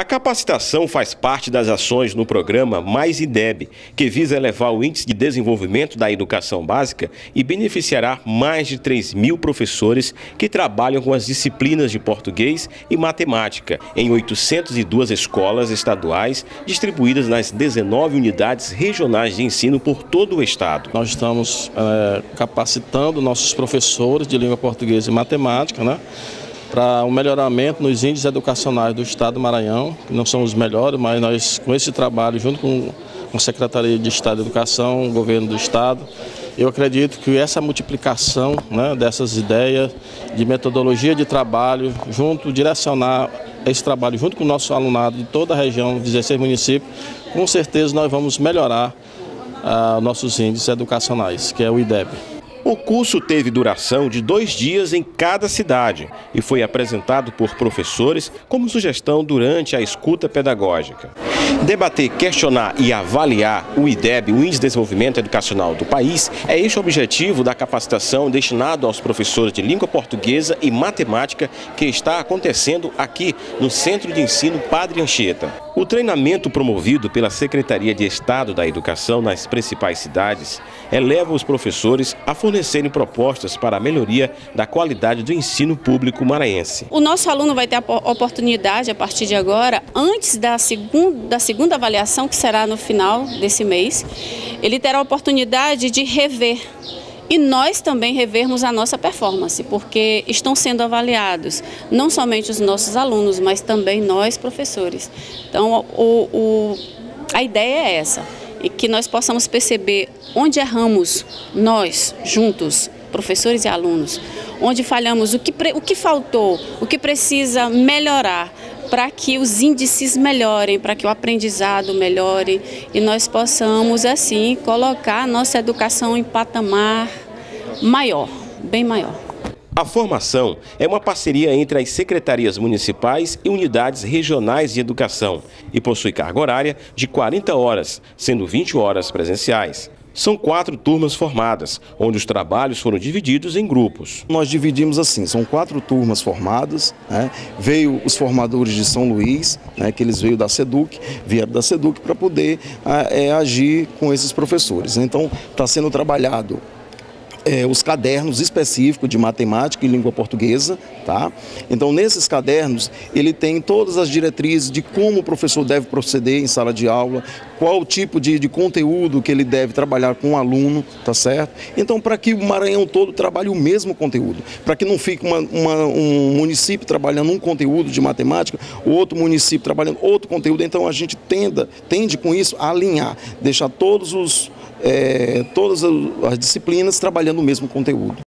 capacitação faz parte das ações no programa Mais IDEB, que visa elevar o índice de desenvolvimento da educação básica e beneficiará mais de 3.000 professores que trabalham com as disciplinas de português e matemática em 802 escolas estaduais distribuídas nas 19 unidades regionais de ensino por todo o estado. Nós estamos capacitando nossos professores de língua portuguesa e matemática, para um melhoramento nos índices educacionais do estado do Maranhão, que não são os melhores, mas nós, com esse trabalho, junto com a Secretaria de Estado de Educação, o governo do estado, eu acredito que essa multiplicação dessas ideias de metodologia de trabalho, direcionar esse trabalho junto com o nosso alunado de toda a região, 16 municípios, com certeza nós vamos melhorar nossos índices educacionais, que é o IDEB. O curso teve duração de 2 dias em cada cidade e foi apresentado por professores como sugestão durante a escuta pedagógica. Debater, questionar e avaliar o IDEB, o Índice de Desenvolvimento Educacional do país, é este o objetivo da capacitação destinada aos professores de língua portuguesa e matemática que está acontecendo aqui no Centro de Ensino Padre Anchieta. O treinamento promovido pela Secretaria de Estado da Educação nas principais cidades eleva os professores a fornecerem propostas para a melhoria da qualidade do ensino público maranhense. O nosso aluno vai ter a oportunidade, a partir de agora, antes da segunda avaliação, que será no final desse mês, ele terá a oportunidade de rever. E nós também revermos a nossa performance, porque estão sendo avaliados não somente os nossos alunos, mas também nós, professores. Então, a ideia é essa, e que nós possamos perceber onde erramos nós, juntos, professores e alunos, onde falhamos, o que faltou, o que precisa melhorar, para que os índices melhorem, para que o aprendizado melhore e nós possamos, assim, colocar a nossa educação em patamar maior, bem maior. A formação é uma parceria entre as secretarias municipais e unidades regionais de educação e possui carga horária de 40 horas, sendo 20 horas presenciais. São 4 turmas formadas, onde os trabalhos foram divididos em grupos. Nós dividimos assim, são 4 turmas formadas, veio os formadores de São Luís, que eles vieram da SEDUC para poder agir com esses professores. Então, está sendo trabalhado os cadernos específicos de matemática e língua portuguesa, tá? Então, nesses cadernos, ele tem todas as diretrizes de como o professor deve proceder em sala de aula, qual o tipo de conteúdo que ele deve trabalhar com o aluno, tá certo? Então, para que o Maranhão todo trabalhe o mesmo conteúdo, para que não fique um município trabalhando um conteúdo de matemática, outro município trabalhando outro conteúdo, então a gente tende com isso a alinhar, deixar todas as disciplinas trabalhando o mesmo conteúdo.